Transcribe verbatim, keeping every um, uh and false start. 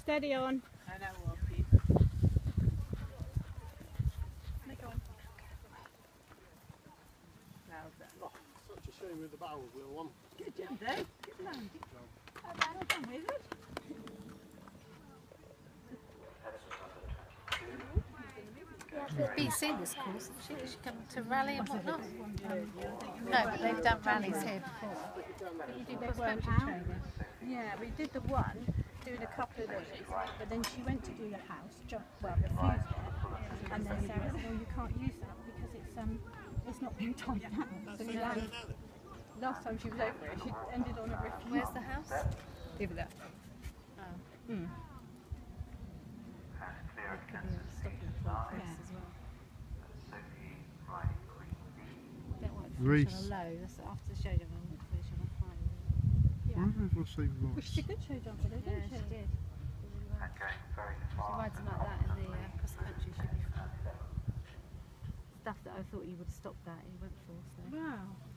Steady on. I know, Sophie. Make on. Oh, such a shame with the barrel wheel one. Good job, Dave. Good man. Good job. Well done, Wizard. B C this course, she she come to rally and whatnot. No, but they've done rallies here before. But you do cross-country training. Yeah, we did the one, doing a couple of those, but then she went to do the house, jump, well, refused it, and then Sarah said, well, you can't use that because it's um, it's not been tied down. So we landed. Last time she was over it, she ended on a refuse. Where's the house? Over there. Oh. Mm. Could be a stopping point for us as well. Don't want to finish on a low. That's after the show jump. I want to finish on a high. Yeah. Mm, we'll see. Well, she did show jumper, didn't Yeah, she? she did. She rides them like that in the uh, cross country. Should be fun. Stuff that I thought you would have stopped that, he went for. So. Wow.